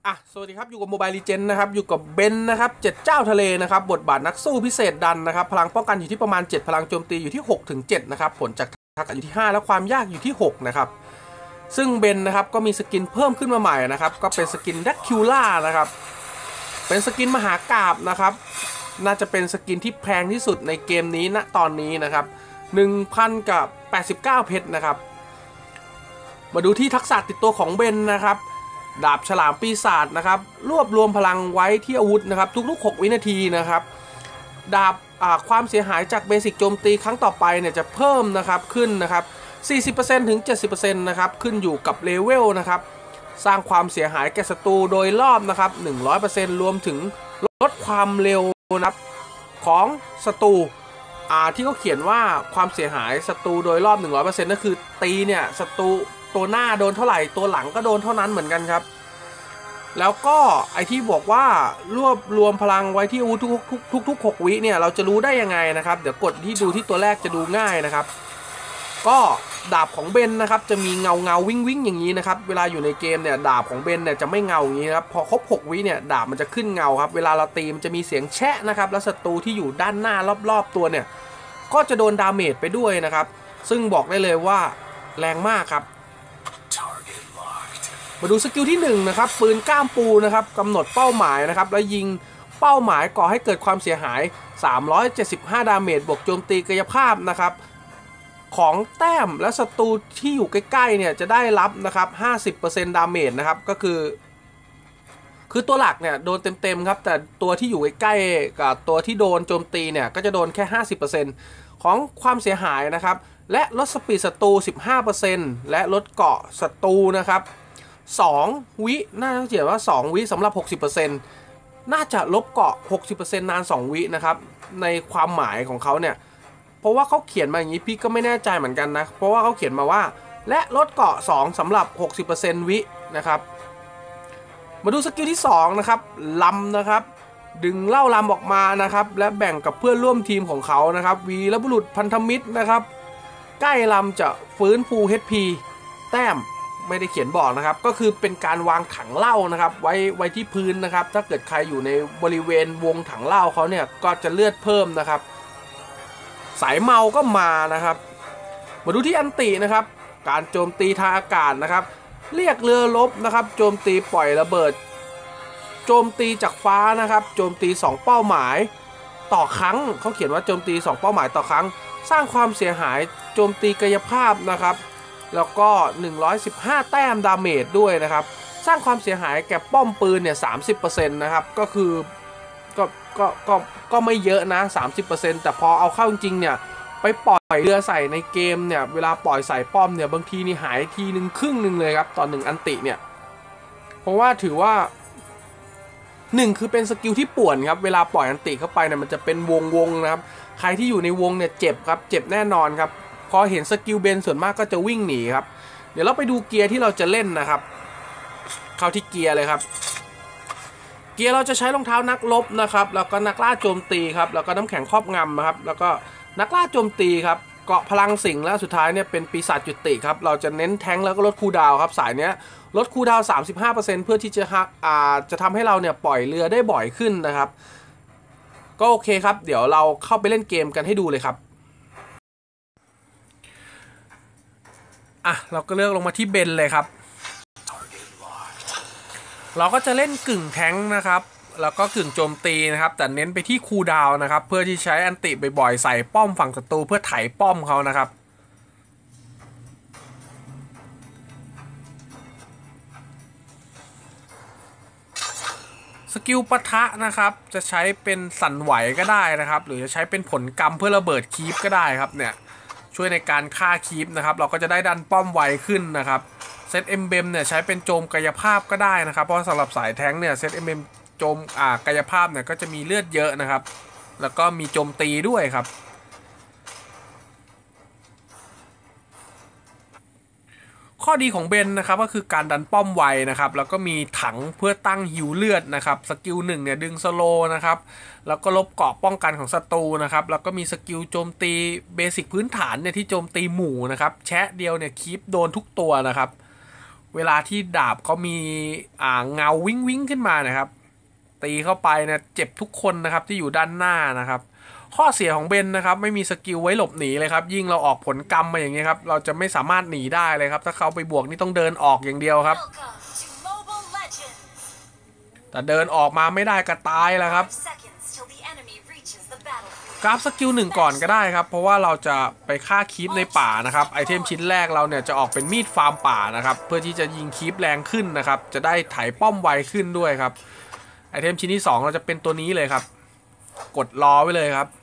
สวัสดีครับอยู่กับโมบายลีเจนด์นะครับอยู่กับเบนนะครับ7เจ้าทะเลนะครับบทบาทนักสู้พิเศษดันนะครับพลังป้องกันอยู่ที่ประมาณ7พลังโจมตีอยู่ที่6ถึง7นะครับผลจากทักษะอยู่ที่5และความยากอยู่ที่6นะครับซึ่งเบนนะครับก็มีสกินเพิ่มขึ้นมาใหม่นะครับก็เป็นสกินแดกคิวล่านะครับเป็นสกินมหากาพย์นะครับน่าจะเป็นสกินที่แพงที่สุดในเกมนี้ณตอนนี้นะครับ 1,000 กับ89เพชรนะครับมาดูที่ทักษะติดตัวของเบนนะครับดาบฉลามปีศาจนะครับรวบรวมพลังไว้ที่อาวุธนะครับทุกๆ6วินาทีนะครับดาบความเสียหายจากเบสิกโจมตีครั้งต่อไปเนี่ยจะเพิ่มนะครับขึ้นนะครับ 40% ถึง 70% นะครับขึ้นอยู่กับเลเวลนะครับสร้างความเสียหายแก่ศัตรูโดยรอบนะครับ 100% รวมถึงลดความเร็วนะครับของศัตรูที่เขาเขียนว่าความเสียหายศัตรูโดยรอบ 100% นั่นคือตีเนี่ยศัตรูตัวหน้าโดนเท่าไหร่ตัวหลังก็โดนเท่านั้นเหมือนกันครับแล้วก็ไอที่บอกว่ารวบรวมพลังไว้ที่อาวุธทุก6วิเนี่ยเราจะรู้ได้ยังไงนะครับเดี๋ยวกดที่ดูที่ตัวแรกจะดูง่ายนะครับก็ดาบของเบนนะครับจะมีเงาวิ่งอย่างนี้นะครับเวลาอยู่ในเกมเนี่ยดาบของเบนเนี่ยจะไม่เงาอย่างนี้ครับพอครบ6วิเนี่ยดาบมันจะขึ้นเงาครับเวลาเราตีมันจะมีเสียงแชะนะครับแล้วศัตรูที่อยู่ด้านหน้ารอบๆตัวเนี่ยก็จะโดนดาเมจไปด้วยนะครับซึ่งบอกได้เลยว่าแรงมากครับมาดูสกิลที่1นะครับปืนก้ามปูนะครับกำหนดเป้าหมายนะครับแล้วยิงเป้าหมายก่อให้เกิดความเสียหาย375ดาเมจบวกโจมตีกายภาพนะครับของแต้มและศัตรูที่อยู่ใกล้ๆเนี่ยจะได้รับนะครับ 50% ดาเมจนะครับก็คือตัวหลักเนี่ยโดนเต็มๆครับแต่ตัวที่อยู่ใกล้ๆกับตัวที่โดนโจมตีเนี่ยก็จะโดนแค่ 50% ของความเสียหายนะครับและลดสปีดศัตรู 15% และลดเกราะศัตรูนะครับ2วิน่าจะเขียนว่า2วิสำหรับ 60% น่าจะลบเกาะ 60% นาน2วินะครับในความหมายของเขาเนี่ยเพราะว่าเขาเขียนมาอย่างนี้พี่ก็ไม่แน่ใจเหมือนกันนะเพราะว่าเขาเขียนมาว่าและลดเกาะ2สำหรับ 60% วินะครับมาดูสกิลที่2นะครับลำนะครับดึงเล่าลำออกมานะครับและแบ่งกับเพื่อนร่วมทีมของเขานะครับวีรบุรุษพันธมิตรนะครับใกล้ลำจะฟื้นฟู HP แต้มไม่ได้เขียนบอกนะครับก็คือเป็นการวางถังเหล้านะครับไว้ที่พื้นนะครับถ้าเกิดใครอยู่ในบริเวณวงถังเหล้าเขาเนี่ยก็จะเลือดเพิ่มนะครับสายเมาก็มานะครับมาดูที่อันตินะครับการโจมตีทางอากาศนะครับเรียกเรือรบนะครับโจมตีปล่อยระเบิดโจมตีจากฟ้านะครับโจมตี2เป้าหมายต่อครั้งเขาเขียนว่าโจมตี2เป้าหมายต่อครั้งสร้างความเสียหายโจมตีกายภาพนะครับแล้วก็115แต้มดาเมจด้วยนะครับสร้างความเสียหายแก่ป้อมปืนเนี่ย 30% นะครับก็คือก็ไม่เยอะนะ 30% แต่พอเอาเข้าจริงเนี่ยไปปล่อยเรือใส่ในเกมเนี่ยเวลาปล่อยใส่ป้อมเนี่ยบางทีนี่หายทีนึงครึ่งนึงเลยครับตอน1อันติเนี่ยเพราะว่าถือว่า1คือเป็นสกิลที่ป่วนครับเวลาปล่อยอันติเข้าไปเนี่ยมันจะเป็นวงนะครับใครที่อยู่ในวงเนี่ยเจ็บครับเจ็บแน่นอนครับพอเห็นสกิลเบนส่วนมากก็จะวิ่งหนีครับเดี๋ยวเราไปดูเกียร์ที่เราจะเล่นนะครับเข้าที่เกียร์เลยครับเกียร์เราจะใช้รองเท้านักรบนะครับแล้วก็นักล่าโจมตีครับแล้วก็น้ำแข็งครอบงำนะครับแล้วก็นักล่าโจมตีครับเกาะพลังสิงและสุดท้ายเนี่ยเป็นปีศาจจุติครับเราจะเน้นแทงค์แล้วก็ลดคูลดาวน์ครับสายเนี้ยลดคูลดาวน์ 35% เพื่อที่จะทำให้เราเนี่ยปล่อยเรือได้บ่อยขึ้นนะครับก็โอเคครับเดี๋ยวเราเข้าไปเล่นเกมกันให้ดูเลยครับเราก็เลือกลงมาที่เบนเลยครับเราก็จะเล่นกึ่งแทงค์นะครับแล้วก็กึ่งโจมตีนะครับแต่เน้นไปที่คูลดาวน์นะครับเพื่อที่ใช้อันติบ่อยๆใส่ป้อมฝั่งศัตรูเพื่อไถป้อมเขานะครับสกิลปะทะนะครับจะใช้เป็นสั่นไหวก็ได้นะครับหรือจะใช้เป็นผลกรรมเพื่อระเบิดคีปก็ได้ครับเนี่ยช่วยในการฆ่าคีปนะครับเราก็จะได้ดันป้อมไวขึ้นนะครับเซตเอ็มเบมเนี่ยใช้เป็นโจมกายภาพก็ได้นะครับเพราะสำหรับสายแท้งเนี่ยเซตเอ็มเบมโจมกายภาพเนี่ยก็จะมีเลือดเยอะนะครับแล้วก็มีโจมตีด้วยครับข้อดีของเบนนะครับก็คือการดันป้อมไวนะครับแล้วก็มีถังเพื่อตั้งฮิวเลือดนะครับสกิล1เนี่ยดึงสโลนะครับแล้วก็ลบเกราะป้องกันของศัตรูนะครับแล้วก็มีสกิลโจมตีเบสิกพื้นฐานเนี่ยที่โจมตีหมู่นะครับแชะเดียวเนี่ยคีปโดนทุกตัวนะครับเวลาที่ดาบเขามีเงาวิ้งวิ้งขึ้นมานะครับตีเข้าไปเนี่ยเจ็บทุกคนนะครับที่อยู่ด้านหน้านะครับข้อเสียของเบนนะครับไม่มีสกิลไว้หลบหนีเลยครับยิ่งเราออกผลกรรมมาอย่างเงี้ยครับเราจะไม่สามารถหนีได้เลยครับถ้าเขาไปบวกนี่ต้องเดินออกอย่างเดียวครับแต่เดินออกมาไม่ได้ก็ตายแล้วครับกราฟสกิลหนึ่งก่อนก็ได้ครับเพราะว่าเราจะไปฆ่าคีปในป่านะครับไอเทมชิ้นแรกเราเนี่ยจะออกเป็นมีดฟาร์มป่านะครับเพื่อที่จะยิงคีปแรงขึ้นนะครับจะได้ไถป้อมไวขึ้นด้วยครับไอเทมชิ้นที่2เราจะเป็นตัวนี้เลยครับกดรอไว้เลยครับ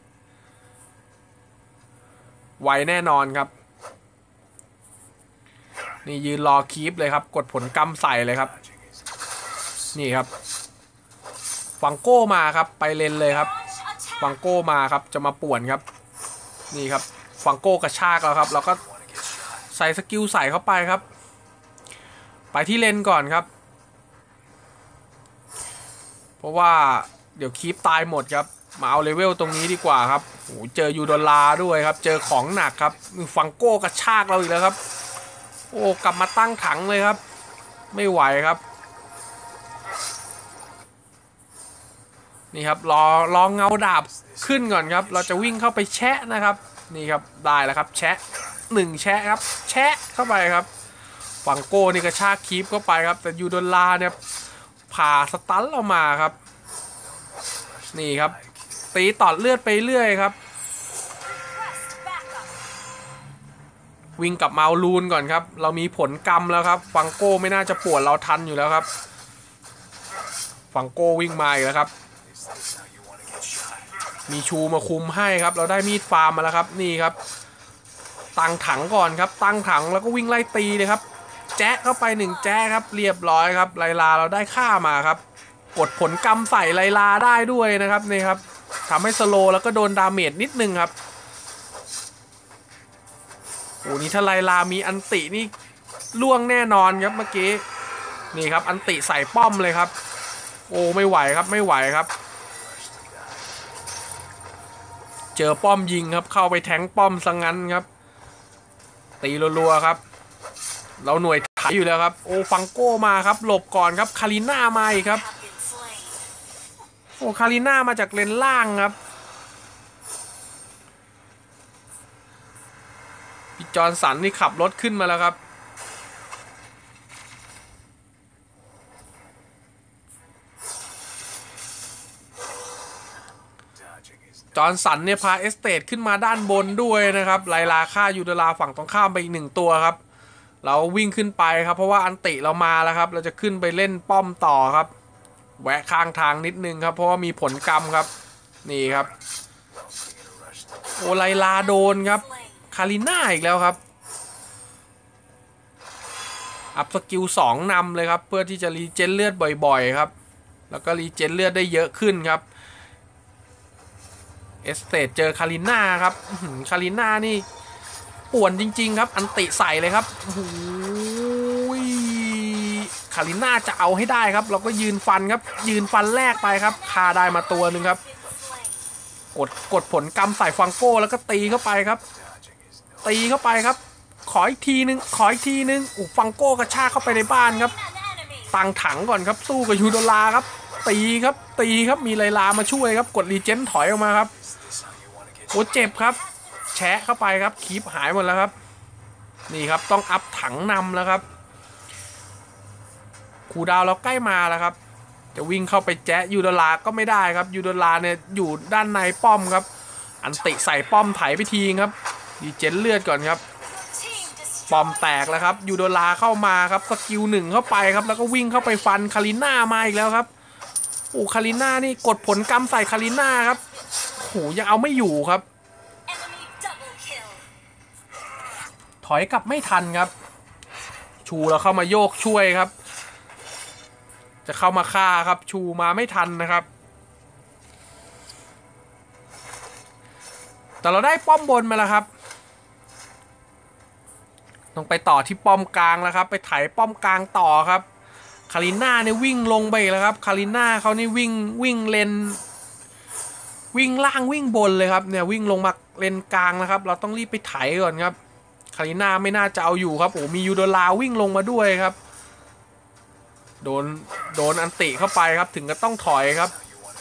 ไวแน่นอนครับนี่ยืนรอคีปเลยครับกดผลกรรมใส่เลยครับนี่ครับฟังโก้มาครับไปเลนเลยครับฟังโก้มาครับจะมาป่วนครับนี่ครับฟังโก้กระชากแล้วครับเราก็ใส่สกิลใส่เข้าไปครับไปที่เลนก่อนครับเพราะว่าเดี๋ยวคีปตายหมดครับมาเอาเลเวลตรงนี้ดีกว่าครับโอ้เจอยูโดลาด้วยครับเจอของหนักครับฟังโก้กระชากเราอีกแล้วครับโอ้กลับมาตั้งถังเลยครับไม่ไหวครับนี่ครับรอเงาดาบขึ้นก่อนครับเราจะวิ่งเข้าไปแชะนะครับนี่ครับได้แล้วครับแชะ1แชะครับแชะเข้าไปครับฟังโก้นี่กระชากคีปเข้าไปครับแต่ยูโดลาเนี่ยผ่าสตันเรามาครับนี่ครับตีตอดเลือดไปเรื่อยครับวิ่งกลับมาเอาลูนก่อนครับเรามีผลกรรมแล้วครับฟังโก้ไม่น่าจะปวดเราทันอยู่แล้วครับฟังโก้วิ่งมาอีกแล้วครับมีชูมาคุมให้ครับเราได้มีดฟาร์มมาแล้วครับนี่ครับตั้งถังก่อนครับตั้งถังแล้วก็วิ่งไล่ตีเลยครับแจ๊ะเข้าไป1แจ๊ะครับเรียบร้อยครับไลลาเราได้ฆ่ามาครับกดผลกรรมใส่ไลลาได้ด้วยนะครับนี่ครับทำให้สโลแล้วก็โดนดาเมจนิดนึงครับโอ้นี่ถ้าไลลามีอันตินี่ล่วงแน่นอนครับเมื่อกี้นี่ครับอันติใส่ป้อมเลยครับโอ้ไม่ไหวครับไม่ไหวครับเจอป้อมยิงครับเข้าไปแทงป้อมซะงั้นครับตีรัวๆครับเราหน่วยถ่ายอยู่แล้วครับโอ้ฟังโก้มาครับหลบก่อนครับคาริน่ามาอีกครับโอ้คาริน่ามาจากเลนล่างครับพี่จอห์นสันนี่ขับรถขึ้นมาแล้วครับจอห์นสันเนี่ยพาเอสเตทขึ้นมาด้านบนด้วยนะครับไลลาฆ่ายูโดลาฝั่งตรงข้ามไปอีก1ตัวครับเราวิ่งขึ้นไปครับเพราะว่าอันติเรามาแล้วครับเราจะขึ้นไปเล่นป้อมต่อครับแวะข้างทางนิดนึงครับเพราะว่ามีผลกรรมครับนี่ครับโอไลลาโดนครับคาริน่าอีกแล้วครับอัพสกิล2นำเลยครับเพื่อที่จะรีเจนเลือดบ่อยๆครับแล้วก็รีเจนเลือดได้เยอะขึ้นครับเอสเตทเจอคาริน่าครับคาริน่านี่ป่วนจริงๆครับอันติใส่เลยครับคาริน่าจะเอาให้ได้ครับเราก็ยืนฟันครับยืนฟันแรกไปครับคาได้มาตัวหนึ่งครับกดผลกรรมใส่ฟังโก้แล้วก็ตีเข้าไปครับตีเข้าไปครับขออีกทีนึงขออีกทีนึงฟังโก้กระชากเข้าไปในบ้านครับตั้งถังก่อนครับสู้กับยูโดลาครับตีครับตีครับมีไลลามาช่วยครับกดรีเจนถอยออกมาครับโอ้เจ็บครับแชะเข้าไปครับคีปหายหมดแล้วครับนี่ครับต้องอัพถังนำแล้วครับคูดาวเราใกล้มาแล้วครับจะวิ่งเข้าไปแจ๊ยูโดลาก็ไม่ได้ครับยูโดลาเนี่ยอยู่ด้านในป้อมครับอันติใส่ป้อมไถไปทีครับดีเจนเลือดก่อนครับป้อมแตกแล้วครับยูโดลาเข้ามาครับสกิล1เข้าไปครับแล้วก็วิ่งเข้าไปฟันคาริน่ามาอีกแล้วครับโอ้คาริน่านี่กดผลกรรมใส่คาริน่าครับโอ้ยังเอาไม่อยู่ครับถอยกลับไม่ทันครับชูเราเข้ามาโยกช่วยครับจะเข้ามาฆ่าครับชูมาไม่ทันนะครับแต่เราได้ป้อมบนมาแล้วครับต้องไปต่อที่ป้อมกลางแล้วครับไปไถป้อมกลางต่อครับคาริน่าเนี่ยวิ่งลงไปแล้วครับคาริน่าเขานี่วิ่งเลนวิ่งล่างวิ่งบนเลยครับเนี่ยวิ่งลงมาเลนกลางนะครับเราต้องรีบไปไถก่อนครับคคาริน่าไม่น่าจะเอาอยู่ครับโอ้มียูโดลาวิ่งลงมาด้วยครับโดนอันติเข้าไปครับถึงก็ต้องถอยครับ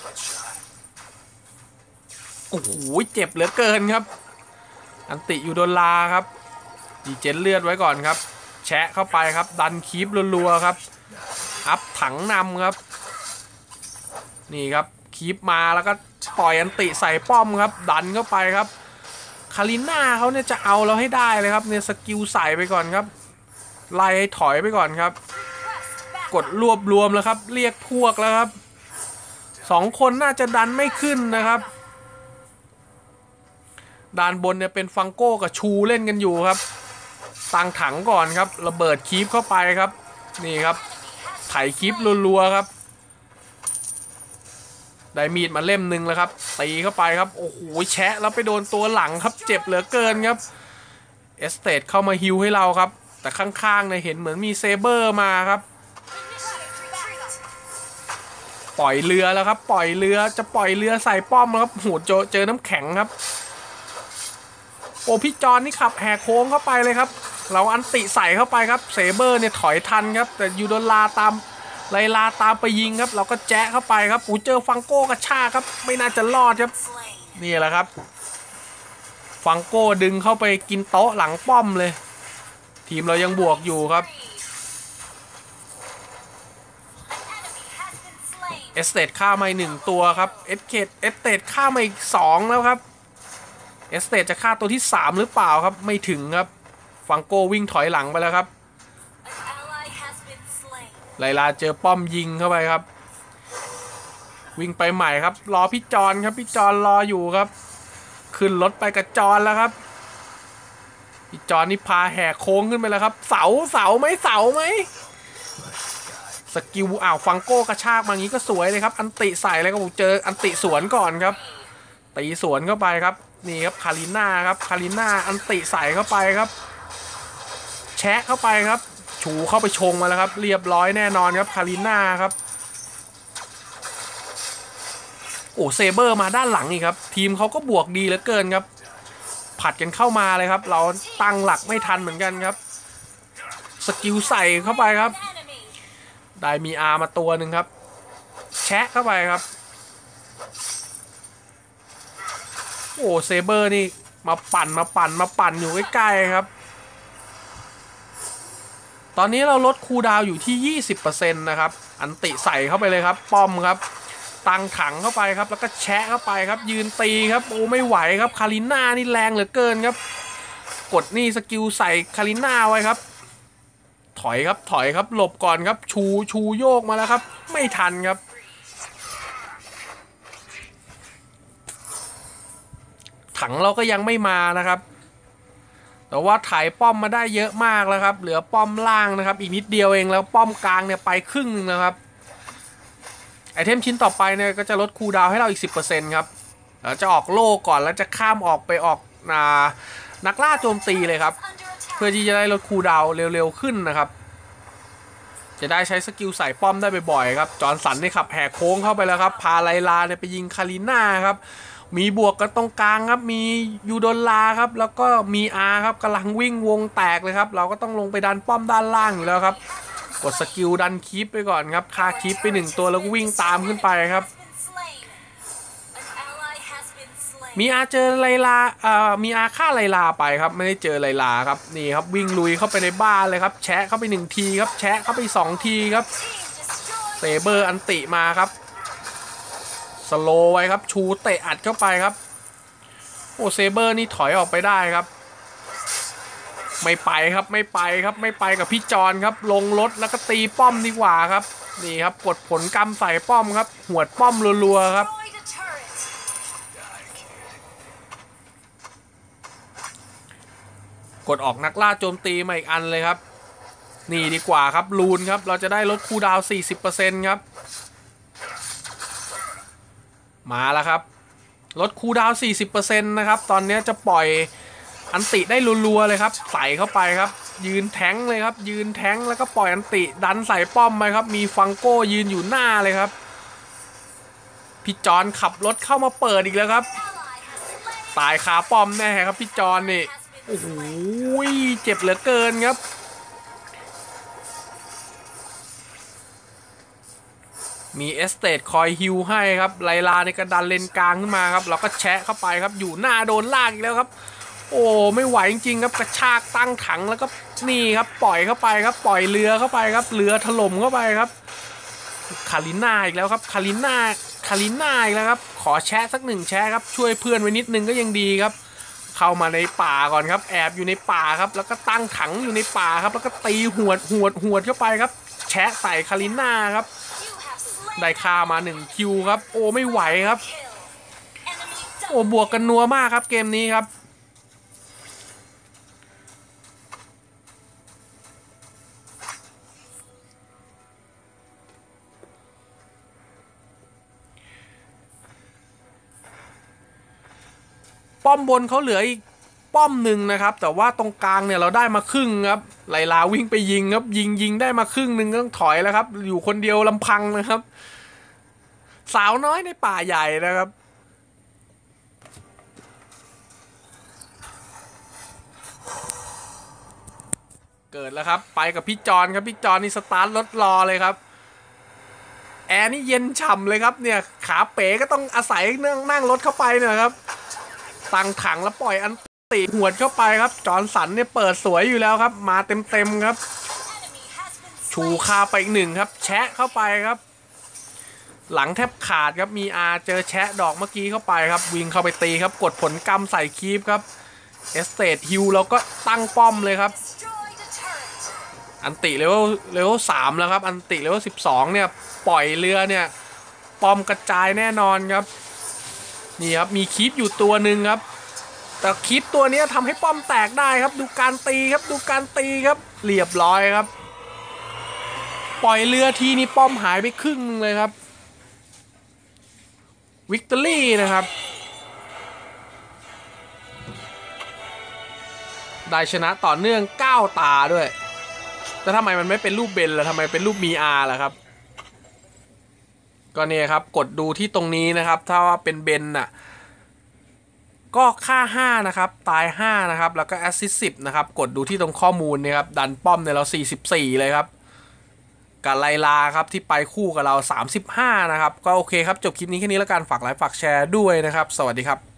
โอ้โหเจ็บเหลือเกินครับอันติยูโดลาครับดีเจนเลือดไว้ก่อนครับแชะเข้าไปครับดันคีบรัวๆครับอัพถังนำครับนี่ครับคีบมาแล้วก็ปล่อยอันติใส่ป้อมครับดันเข้าไปครับคาริน่าเขาเนี่ยจะเอาเราให้ได้เลยครับเนี่ยสกิลใส่ไปก่อนครับไล่ให้ถอยไปก่อนครับกดรวบรวมแล้วครับเรียกพวกแล้วครับ2 คนน่าจะดันไม่ขึ้นนะครับด้านบนเนี่ยเป็นฟังโก้กับชูเล่นกันอยู่ครับตั้งถังก่อนครับระเบิดคีบเข้าไปครับนี่ครับไถคีบรัวๆครับได้มีดมาเล่มหนึ่งแล้วครับตีเข้าไปครับโอ้โหแชะแล้วไปโดนตัวหลังครับเจ็บเหลือเกินครับเอสเตดเข้ามาฮิวให้เราครับแต่ข้างๆเนี่ยเห็นเหมือนมีเซเบอร์มาครับปล่อยเรือแล้วครับปล่อยเรือจะปล่อยเรือใส่ป้อมแล้วครับโหเจอน้ำแข็งครับโอ้พี่จอนนี่ขับแหกโค้งเข้าไปเลยครับเราอันติใส่เข้าไปครับเซเบอร์เนี่ยถอยทันครับแต่ยูโดลาตามไลลาตามไปยิงครับเราก็แจ๊ะเข้าไปครับอูเจอฟังโก้กระชากครับไม่น่าจะรอดครับนี่แหละครับฟังโก้ดึงเข้าไปกินโต๊ะหลังป้อมเลยทีมเรายังบวกอยู่ครับเอสเตดฆ่ามา1 ตัวครับเอสเตดฆ่ามาอีก2แล้วครับเอสเตดจะฆ่าตัวที่3หรือเปล่าครับไม่ถึงครับฟังโก้วิ่งถอยหลังไปแล้วครับไลลาเจอป้อมยิงเข้าไปครับวิ่งไปใหม่ครับรอพี่จอนครับพี่จอนรออยู่ครับขึ้นรถไปกับจอนแล้วครับพี่จอนนี่พาแหกโค้งขึ้นไปแล้วครับเสาไหมสกิลฟังโก้กระชากมางี้ก็สวยเลยครับอันติใส่เลยครับผมเจออันติสวนก่อนครับตีสวนเข้าไปครับนี่ครับคาริน่าครับคาริน่าอันติใส่เข้าไปครับแชะเข้าไปครับชูเข้าไปชงมาแล้วครับเรียบร้อยแน่นอนครับคาริน่าครับโอ้เซเบอร์มาด้านหลังอีกครับทีมเขาก็บวกดีเหลือเกินครับผัดกันเข้ามาเลยครับเราตั้งหลักไม่ทันเหมือนกันครับสกิลใส่เข้าไปครับได้มีอาร์มาตัวหนึ่งครับแชะเข้าไปครับโอ้เซเบอร์นี่มาปั่นอยู่ใกล้ๆครับตอนนี้เราลดคูลดาวน์อยู่ที่ 20% นะครับอันติใส่เข้าไปเลยครับป้อมครับตั้งถังเข้าไปครับแล้วก็แชะเข้าไปครับยืนตีครับโอ้ไม่ไหวครับคาริน่านี่แรงเหลือเกินครับกดนี่สกิลใส่คาริน่าไว้ครับถอยครับหลบก่อนครับชูโยกมาแล้วครับไม่ทันครับถังเราก็ยังไม่มานะครับแต่ว่าถ่ายป้อมมาได้เยอะมากแล้วครับเหลือป้อมล่างนะครับอีกนิดเดียวเองแล้วป้อมกลางเนี่ยไปครึ่งนึงนะครับไอเทมชิ้นต่อไปเนี่ยก็จะลดคูลดาวน์ให้เราอีก 10% ครับจะออกโล่ก่อนแล้วจะข้ามออกไปออกนักล่าโจมตีเลยครับเพื่อที่จะได้ลดคูลดาวน์เร็วๆขึ้นนะครับจะได้ใช้สกิลใส่ป้อมได้บ่อยๆครับจอร์นสันนี่ขับแหกโค้งเข้าไปแล้วครับพาไลลาเนี่ยไปยิงคาริน่าครับมีบวกกันตรงกลางครับมียูโดลาครับแล้วก็มีอาร์ครับกำลังวิ่งวงแตกเลยครับเราก็ต้องลงไปดันป้อมด้านล่างอยู่แล้วครับกดสกิลดันคีปไปก่อนครับฆ่าคีปไป1 ตัวแล้วก็วิ่งตามขึ้นไปครับมีอาร์เจอไลลามีอาร์ฆ่าไลลาไปครับไม่ได้เจอไลลาครับนี่ครับวิ่งลุยเข้าไปในบ้านเลยครับแชะเข้าไป1 ทีครับแชะเข้าไป2 ทีครับเซเบอร์อันติมาครับสโลว์ไว้ครับชูเตะอัดเข้าไปครับโอ้เซเบอร์นี่ถอยออกไปได้ครับไม่ไปกับพี่จอนครับลงรถแล้วก็ตีป้อมดีกว่าครับนี่ครับกดผลกรรมใส่ป้อมครับหวดป้อมรัวๆครับกดออกนักล่าโจมตีมาอีกอันเลยครับนี่ดีกว่าครับลูนครับเราจะได้ลดคูลดาวน์ 40% ครับมาแล้วครับลดคูลดาวน์ 40% นะครับตอนนี้จะปล่อยอันติได้รัวๆเลยครับใส่เข้าไปครับยืนแท้งเลยครับยืนแท้งแล้วก็ปล่อยอันติดันใส่ป้อมไปครับมีฟังโก้ยืนอยู่หน้าเลยครับพี่จอนขับรถเข้ามาเปิดอีกแล้วครับตายคาป้อมแน่ครับพี่จอนนี่โอ้โหเจ็บเหลือเกินครับมีเอสเตดคอยฮิวให้ครับไลลาในกระดันเลนกลางขึ้นมาครับเราก็แชะเข้าไปครับอยู่หน้าโดนลากอีกแล้วครับโอ้ไม่ไหวจริงๆครับกระชากตั้งถังแล้วก็นี่ครับปล่อยเข้าไปครับปล่อยเรือเข้าไปครับเรือถล่มเข้าไปครับคาริน่าอีกแล้วครับคาริน่าอีกแล้วครับขอแชะสัก1แชะครับช่วยเพื่อนไว้นิดนึงก็ยังดีครับเข้ามาในป่าก่อนครับแอบอยู่ในป่าครับแล้วก็ตั้งถังอยู่ในป่าครับแล้วก็ตีหวดเข้าไปครับแชะใส่คาริน่าครับได้ค่ามา1คิวครับโอ้ไม่ไหวครับโอ้บวกกันนัวมากครับเกมนี้ครับป้อมบนเขาเหลืออีกป้อมหนึ่งนะครับแต่ว่าตรงกลางเนี่ยเราได้มาครึ่งครับไลลาวิ่งไปยิงครับยิงได้มาครึ่งหนึ่งก็ต้องถอยแล้วครับอยู่คนเดียวลำพังนะครับสาวน้อยในป่าใหญ่นะครับเกิดแล้วครับไปกับพี่จอนครับพี่จอนนี่สตาร์ทรถรอเลยครับแอร์นี่เย็นฉ่ำเลยครับเนี่ยขาเป๋ก็ต้องอาศัยนั่งรถเข้าไปเนี่ยครับตั้งถังแล้วปล่อยอันตีหวดเข้าไปครับจอร์นสันเนี่ยเปิดสวยอยู่แล้วครับมาเต็มครับชูคาไปอีก1ครับแชะเข้าไปครับหลังแทบขาดครับมีเจอแชะดอกเมื่อกี้เข้าไปครับวิ่งเข้าไปตีครับกดผลกรรมใส่คีปครับเอสเตดฮิลแล้วก็ตั้งป้อมเลยครับอันติเลเวล3แล้วครับอันติเลเวล12เนี่ยปล่อยเรือเนี่ยป้อมกระจายแน่นอนครับนี่ครับมีคีปอยู่ตัวหนึ่งครับแต่คีปตัวนี้ทำให้ป้อมแตกได้ครับดูการตีครับเรียบร้อยครับปล่อยเรือทีนี้ป้อมหายไปครึ่งนึงเลยครับวิกตอรี่นะครับได้ชนะต่อเนื่อง9ตาด้วยแต่ทำไมมันไม่เป็นรูปเบนล่ะทำไมเป็นรูปมีล่ะครับก็เนี่ยครับกดดูที่ตรงนี้นะครับถ้าว่าเป็นเบนน่ะก็ค่า5นะครับตาย5นะครับแล้วก็แอสซิสต์10นะครับกดดูที่ตรงข้อมูลเนี่ยครับดันป้อมเนี่ยเรา44เลยครับกับไลลาครับที่ไปคู่กับเรา35นะครับก็โอเคครับจบคลิปนี้แค่นี้แล้วกันฝากไลค์ฝากแชร์ด้วยนะครับสวัสดีครับ